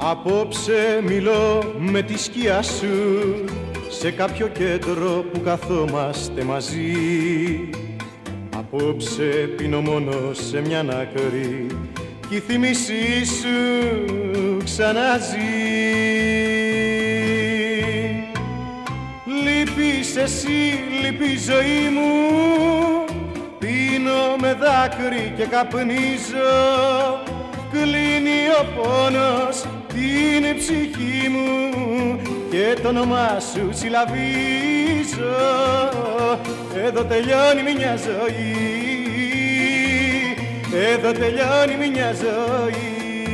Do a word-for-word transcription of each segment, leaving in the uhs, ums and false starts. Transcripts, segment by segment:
Απόψε μιλώ με τη σκιά σου σε κάποιο κέντρο που καθόμαστε μαζί. Απόψε πίνω μόνο σε μια άκρη κι η θύμησή σου ξαναζεί. Λείπεις εσύ, λείπει η ζωή μου, πίνω με δάκρυ και καπνίζω. Κλείνει ο πόνος την ψυχή μου και το όνομά σου συλλαβίζω. Εδώ τελειώνει μια ζωή, εδώ τελειώνει μια ζωή.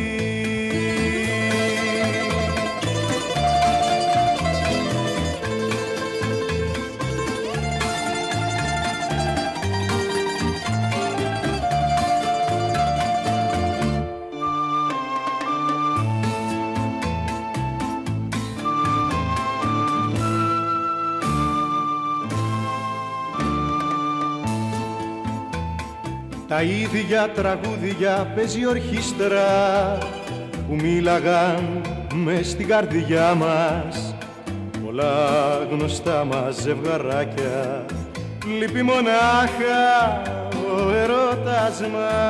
Τα ίδια τραγούδια παίζει ορχήστρα που μίλαγαν μες στην καρδιά μας. Πολλά γνωστά μας ζευγαράκια, λείπει μονάχα ο ερώτας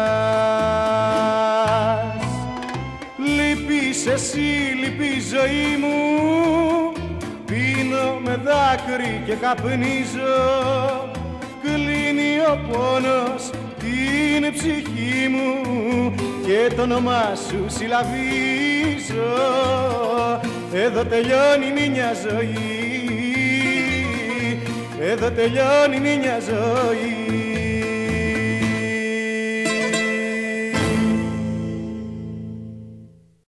μας. Λείπεις εσύ, λείπει η ζωή μου, πίνω με δάκρυ και καπνίζω. Κλείνει ο πόνος την ψυχή μου και το όνομά σου συλλαβίζω. Εδώ τελειώνει μια ζωή, εδώ τελειώνει μια ζωή.